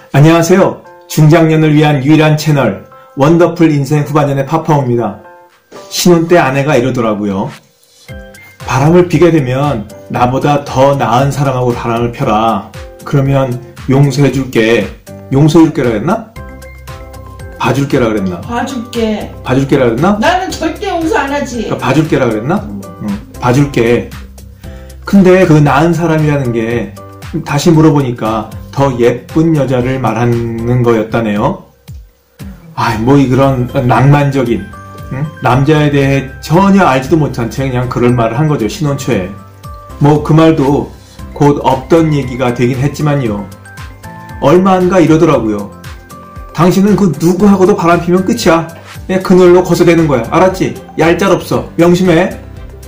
안녕하세요. 중장년을 위한 유일한 채널 원더풀 인생 후반년의 파파오입니다. 신혼 때 아내가 이러더라고요. 바람을 피게 되면 나보다 더 나은 사람하고 바람을 펴라. 그러면 용서해줄게. 용서해줄게라 그랬나? 봐줄게라 그랬나? 봐줄게라 그랬나? 나는 절대 용서 안 하지. 그러니까 봐줄게라 그랬나? 응. 봐줄게. 근데 그 나은 사람이라는 게 다시 물어보니까 더 예쁜 여자를 말하는 거였다네요. 그런 낭만적인 남자에 대해 전혀 알지도 못한 채 그냥 그런 말을 한 거죠. 신혼 초에. 그 말도 곧 없던 얘기가 되긴 했지만요. 얼마 안가 이러더라고요. 당신은 그 누구하고도 바람 피면 끝이야. 그냥 그늘로 거서대는 거야. 알았지? 얄짤없어. 명심해.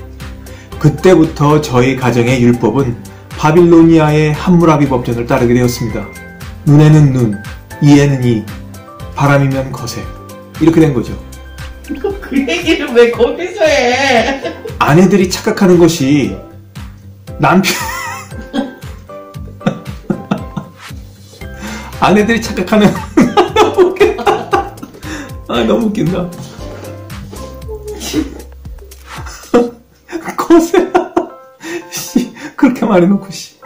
그때부터 저희 가정의 율법은 바빌로니아의 함무라비 법전을 따르게 되었습니다. 눈에는 눈, 이에는 이, 바람이면 거세. 이렇게 된 거죠. 그 얘기를 왜 거기서 해? 아내들이 착각하는 것이 아내들이 착각하는 너무 웃긴다. 너무 웃긴다. 거세. 그렇게 말해놓고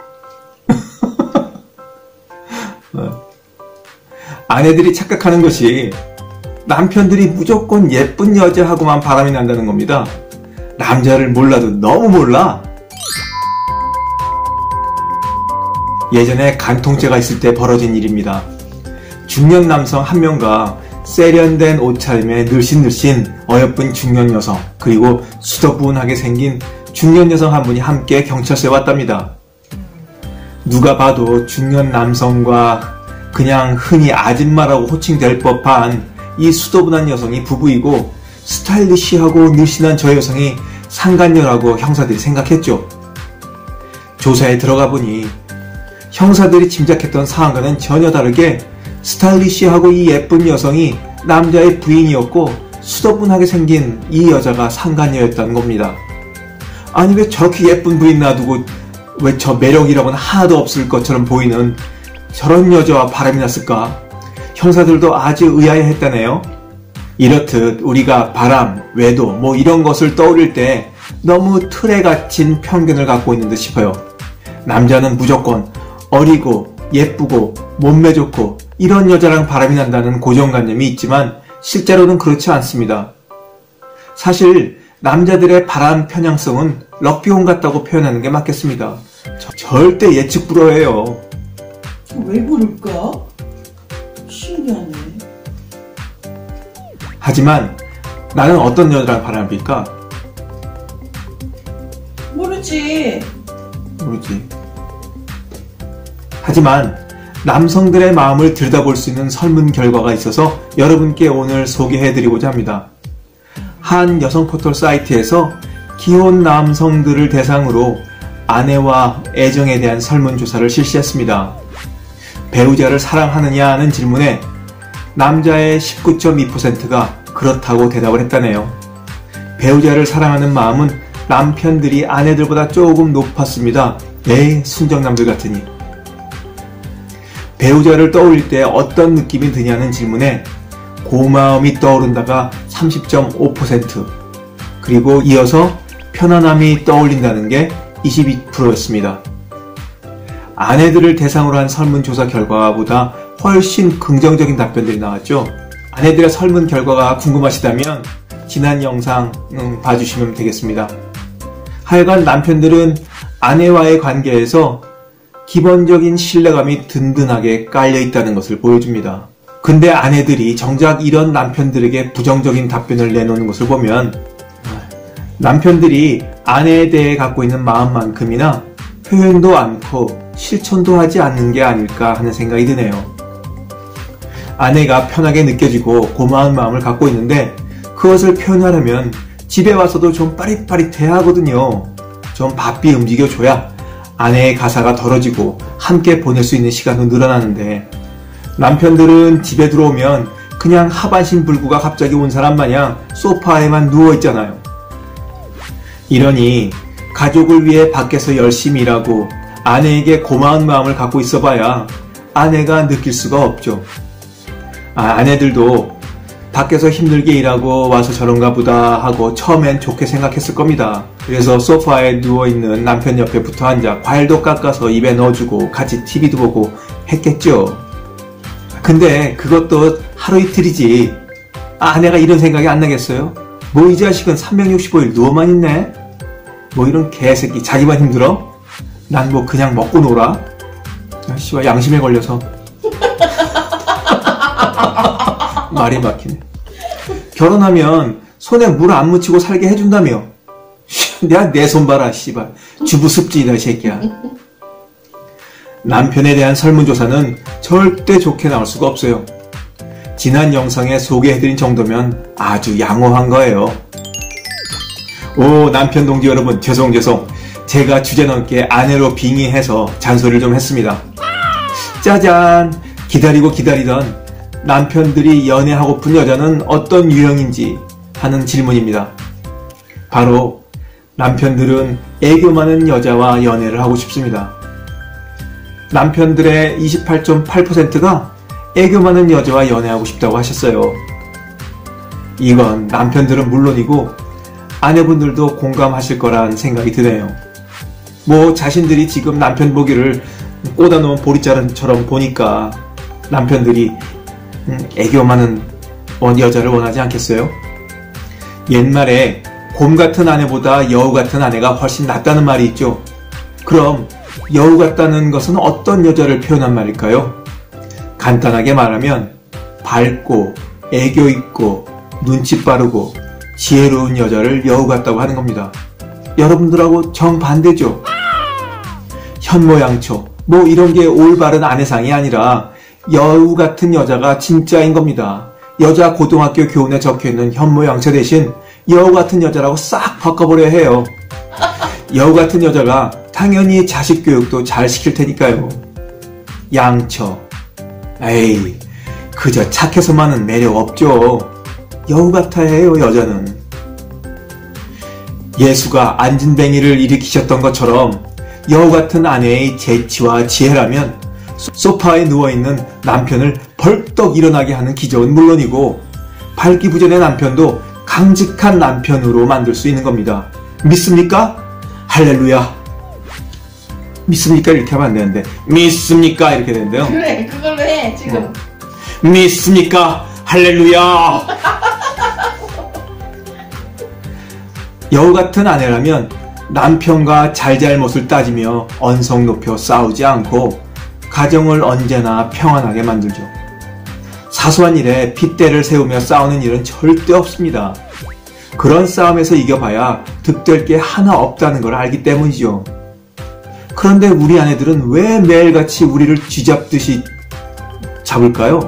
아내들이 착각하는 것이 남편들이 무조건 예쁜 여자하고만 바람이 난다는 겁니다. 남자를 몰라도 너무 몰라. 예전에 간통죄가 있을 때 벌어진 일입니다. 중년 남성 한 명과 세련된 옷차림에 늘씬늘씬 어여쁜 중년 여성, 그리고 수더분하게 생긴 중년 여성 한 분이 함께 경찰서에 왔답니다. 누가 봐도 중년 남성과 그냥 흔히 아줌마라고 호칭될 법한 이 수더분한 여성이 부부이고 스타일리시하고 늘씬한 저 여성이 상간녀라고 형사들이 생각했죠. 조사에 들어가 보니 형사들이 짐작했던 사항과는 전혀 다르게 스타일리시하고 이 예쁜 여성이 남자의 부인이었고 수더분하게 생긴 이 여자가 상간녀였다는 겁니다. 아니 왜 저렇게 예쁜 부인 놔두고 왜 저 매력이라고는 하나도 없을 것처럼 보이는 저런 여자와 바람이 났을까? 형사들도 아주 의아해했다네요. 이렇듯 우리가 바람, 외도 이런 것을 떠올릴 때 너무 틀에 갇힌 편견을 갖고 있는 듯 싶어요. 남자는 무조건 어리고 예쁘고 몸매 좋고 이런 여자랑 바람이 난다는 고정관념이 있지만 실제로는 그렇지 않습니다. 사실 남자들의 바람 편향성은 럭비공 같다고 표현하는 게 맞겠습니다. 절대 예측 불허예요. 왜 그럴까? 신기하네. 하지만 나는 어떤 여자랑 바람을 필까? 모르지. 하지만 남성들의 마음을 들여다볼 수 있는 설문 결과가 있어서 여러분께 오늘 소개해드리고자 합니다. 한 여성 포털 사이트에서 기혼 남성들을 대상으로 아내와 애정에 대한 설문조사를 실시했습니다. 배우자를 사랑하느냐는 질문에 남자의 19.2%가 그렇다고 대답을 했다네요. 배우자를 사랑하는 마음은 남편들이 아내들보다 조금 높았습니다. 에이, 순정남들 같으니. 배우자를 떠올릴 때 어떤 느낌이 드냐는 질문에 고마움이 떠오른다가 30.5%, 그리고 이어서 편안함이 떠올린다는 게 22%였습니다. 아내들을 대상으로 한 설문조사 결과보다 훨씬 긍정적인 답변들이 나왔죠. 아내들의 설문 결과가 궁금하시다면 지난 영상 봐주시면 되겠습니다. 하여간 남편들은 아내와의 관계에서 기본적인 신뢰감이 든든하게 깔려있다는 것을 보여줍니다. 근데 아내들이 정작 이런 남편들에게 부정적인 답변을 내놓는 것을 보면 남편들이 아내에 대해 갖고 있는 마음만큼이나 표현도 않고 실천도 하지 않는 게 아닐까 하는 생각이 드네요. 아내가 편하게 느껴지고 고마운 마음을 갖고 있는데 그것을 표현하려면 집에 와서도 좀 빠릿빠릿해야 하거든요. 좀 바삐 움직여줘야 아내의 가사가 덜어지고 함께 보낼 수 있는 시간도 늘어나는데 남편들은 집에 들어오면 그냥 하반신 불구가 갑자기 온 사람 마냥 소파에만 누워있잖아요. 이러니 가족을 위해 밖에서 열심히 일하고 아내에게 고마운 마음을 갖고 있어봐야 아내가 느낄 수가 없죠. 아내들도 밖에서 힘들게 일하고 와서 저런가 보다 하고 처음엔 좋게 생각했을 겁니다. 그래서 소파에 누워있는 남편 옆에 붙어 앉아 과일도 깎아서 입에 넣어주고 같이 TV도 보고 했겠죠. 근데 그것도 하루 이틀이지. 아내가 이런 생각이 안 나겠어요? 뭐 이 자식은 365일 누워만 있네? 뭐 이런 개새끼 자기만 힘들어? 난 뭐 그냥 먹고 놀아? 씨발 양심에 걸려서 말이 막히네. 결혼하면 손에 물 안 묻히고 살게 해준다며. 내가 내 손 봐라 씨발 주부습진이다 이 새끼야. 남편에 대한 설문조사는 절대 좋게 나올 수가 없어요. 지난 영상에 소개해드린 정도면 아주 양호한 거예요. 오 남편 동지 여러분 죄송 제가 주제넘게 아내로 빙의해서 잔소리를 좀 했습니다. 짜잔 기다리고 기다리던 남편들이 연애하고픈 여자는 어떤 유형인지 하는 질문입니다. 바로 남편들은 애교 많은 여자와 연애를 하고 싶습니다. 남편들의 28.8%가 애교 많은 여자와 연애하고 싶다고 하셨어요. 이건 남편들은 물론이고 아내분들도 공감하실 거란 생각이 드네요. 뭐 자신들이 지금 남편 보기를 꽂아놓은 보리자루처럼 보니까 남편들이 애교 많은 여자를 원하지 않겠어요? 옛말에 곰 같은 아내보다 여우 같은 아내가 훨씬 낫다는 말이 있죠. 그럼 여우 같다는 것은 어떤 여자를 표현한 말일까요? 간단하게 말하면 밝고 애교 있고 눈치 빠르고 지혜로운 여자를 여우 같다고 하는 겁니다. 여러분들하고 정반대죠. 현모양처 뭐 이런 게 올바른 아내상이 아니라 여우 같은 여자가 진짜인 겁니다. 여자 고등학교 교훈에 적혀있는 현모양처 대신 여우 같은 여자라고 싹 바꿔버려야 해요. 여우 같은 여자가 당연히 자식 교육도 잘 시킬 테니까요. 양처 에이 그저 착해서만은 매력 없죠. 여우 같아야 해요 여자는. 예수가 안진뱅이를 일으키셨던 것처럼 여우 같은 아내의 재치와 지혜라면 소파에 누워있는 남편을 벌떡 일어나게 하는 기적은 물론이고 발기부전의 남편도 강직한 남편으로 만들 수 있는 겁니다. 믿습니까? 할렐루야. 믿습니까? 이렇게 하면 안 되는데 믿습니까? 이렇게 되는데요. 그래 그걸로 해 지금. 믿습니까? 할렐루야. 여우 같은 아내라면 남편과 잘잘못을 따지며 언성 높여 싸우지 않고 가정을 언제나 평안하게 만들죠. 사소한 일에 핏대를 세우며 싸우는 일은 절대 없습니다. 그런 싸움에서 이겨봐야 득될 게 하나 없다는 걸 알기 때문이죠. 그런데 우리 아내들은 왜 매일같이 우리를 쥐잡듯이 잡을까요?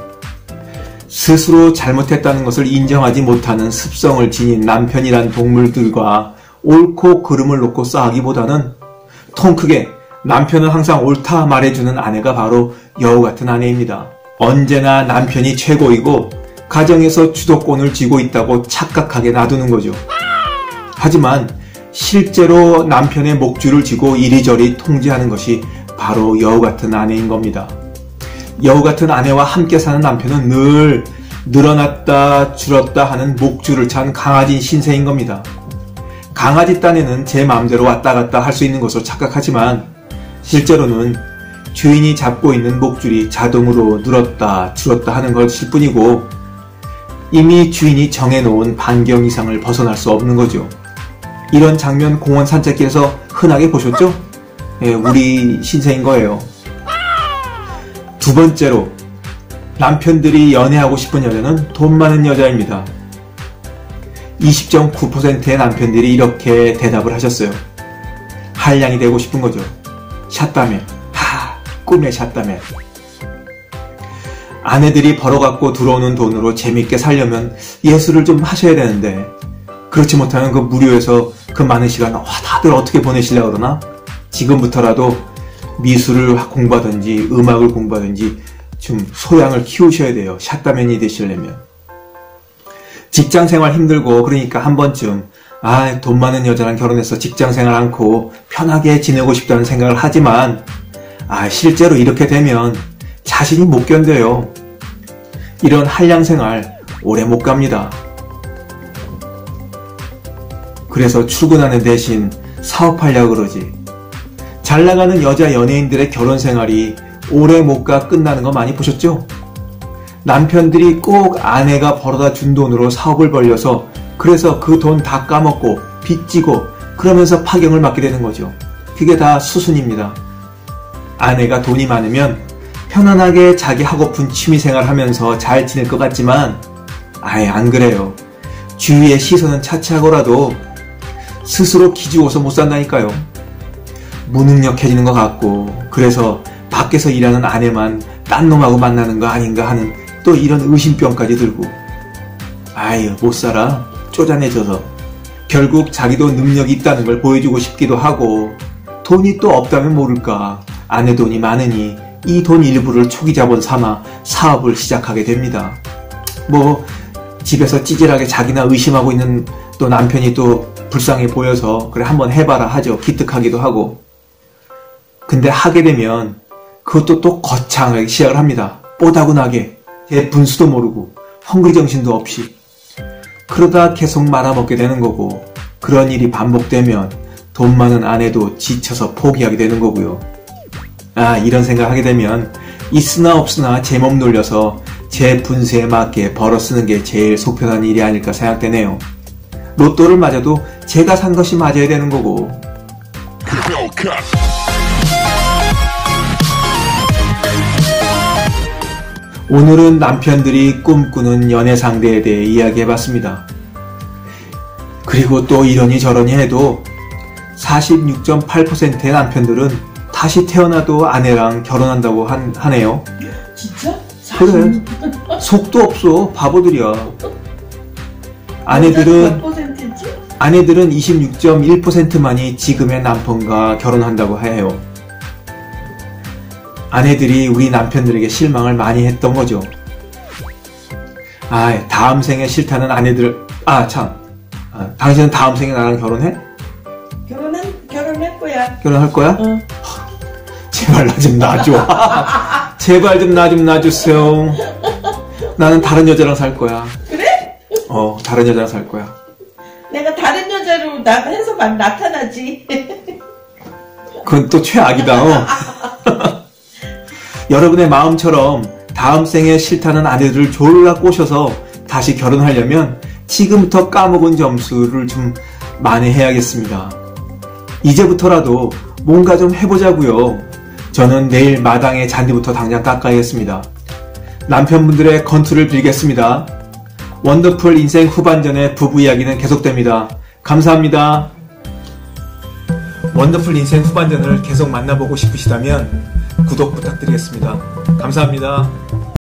스스로 잘못했다는 것을 인정하지 못하는 습성을 지닌 남편이란 동물들과 옳고 그름을 놓고 싸우기보다는 통 크게 남편은 항상 옳다 말해주는 아내가 바로 여우 같은 아내입니다. 언제나 남편이 최고이고 가정에서 주도권을 쥐고 있다고 착각하게 놔두는 거죠. 하지만 실제로 남편의 목줄을 쥐고 이리저리 통제하는 것이 바로 여우 같은 아내인 겁니다. 여우 같은 아내와 함께 사는 남편은 늘 늘어났다 줄었다 하는 목줄을 찬 강아지 신세인 겁니다. 강아지 딴에는 제 마음대로 왔다 갔다 할 수 있는 것으로 착각하지만 실제로는 주인이 잡고 있는 목줄이 자동으로 늘었다 줄었다 하는 것일 뿐이고 이미 주인이 정해놓은 반경 이상을 벗어날 수 없는 거죠. 이런 장면 공원 산책길에서 흔하게 보셨죠? 예, 우리 신세인 거예요. 두 번째로 남편들이 연애하고 싶은 여자는 돈 많은 여자입니다. 20.9%의 남편들이 이렇게 대답을 하셨어요. 한량이 되고 싶은 거죠. 샷다맨. 꿈의 샷다맨. 아내들이 벌어갖고 들어오는 돈으로 재밌게 살려면 예술을 좀 하셔야 되는데 그렇지 못하면 그 무료에서 그 많은 시간 다들 어떻게 보내시려고 그러나? 지금부터라도 미술을 공부하든지 음악을 공부하든지 좀 소양을 키우셔야 돼요. 샷다맨이 되시려면. 직장생활 힘들고 그러니까 한 번쯤 돈 많은 여자랑 결혼해서 직장생활 않고 편하게 지내고 싶다는 생각을 하지만 실제로 이렇게 되면 자신이 못 견뎌요. 이런 한량생활 오래 못 갑니다. 그래서 출근하는 대신 사업하려고 그러지. 잘나가는 여자 연예인들의 결혼생활이 오래 못 가 끝나는 거 많이 보셨죠? 남편들이 꼭 아내가 벌어다 준 돈으로 사업을 벌려서 그래서 그 돈 다 까먹고 빚지고 그러면서 파경을 맞게 되는 거죠. 그게 다 수순입니다. 아내가 돈이 많으면 편안하게 자기 하고픈 취미생활 하면서 잘 지낼 것 같지만 아예 안 그래요. 주위의 시선은 차치하고라도 스스로 기죽어서 못 산다니까요. 무능력해지는 것 같고 그래서 밖에서 일하는 아내만 딴 놈하고 만나는 거 아닌가 하는 또 이런 의심병까지 들고 아유 못 살아 쪼잔해져서 결국 자기도 능력이 있다는 걸 보여주고 싶기도 하고 돈이 또 없다면 모를까 아내 돈이 많으니 이 돈 일부를 초기자본 삼아 사업을 시작하게 됩니다. 뭐 집에서 찌질하게 자기나 의심하고 있는 또 남편이 또 불쌍해 보여서 그래 한번 해봐라 하죠. 기특하기도 하고. 근데 하게 되면 그것도 또 거창하게 시작을 합니다. 뽀다구나게 제 분수도 모르고 헝그리 정신도 없이 그러다 계속 말아먹게 되는 거고 그런 일이 반복되면 돈 많은 아내도 지쳐서 포기하게 되는 거고요. 아 이런 생각을 하게 되면 있으나 없으나 제 몸 놀려서 제 분수에 맞게 벌어 쓰는 게 제일 속편한 일이 아닐까 생각되네요. 로또를 맞아도 제가 산 것이 맞아야 되는 거고. 오늘은 남편들이 꿈꾸는 연애 상대에 대해 이야기해봤습니다. 그리고 또 이러니 저러니 해도 46.8%의 남편들은 다시 태어나도 아내랑 결혼한다고 하네요. 진짜? 그래. 속도 없어. 바보들이야. 몇 퍼센트지? 아내들은 26.1%만이 지금의 남편과 결혼한다고 해요. 아내들이 우리 남편들에게 실망을 많이 했던 거죠. 아, 다음 생에 싫다는 아내들, 당신은 다음 생에 나랑 결혼해? 결혼할 거야. 결혼할 거야? 응. 제발 나 좀 놔줘. 제발 좀 나 좀 놔주세요. 나는 다른 여자랑 살 거야. 그래? 다른 여자랑 살 거야. 내가 다른 여자로 해서 나타나지. 그건 또 최악이다. 여러분의 마음처럼 다음 생에 싫다는 아내들을 졸라 꼬셔서 다시 결혼하려면 지금부터 까먹은 점수를 좀 만회해야겠습니다. 이제부터라도 뭔가 좀 해보자고요. 저는 내일 마당의 잔디부터 당장 깎아야겠습니다. 남편분들의 건투를 빌겠습니다. 원더풀 인생 후반전의 부부 이야기는 계속됩니다. 감사합니다. 원더풀 인생 후반전을 계속 만나보고 싶으시다면 구독 부탁드리겠습니다. 감사합니다.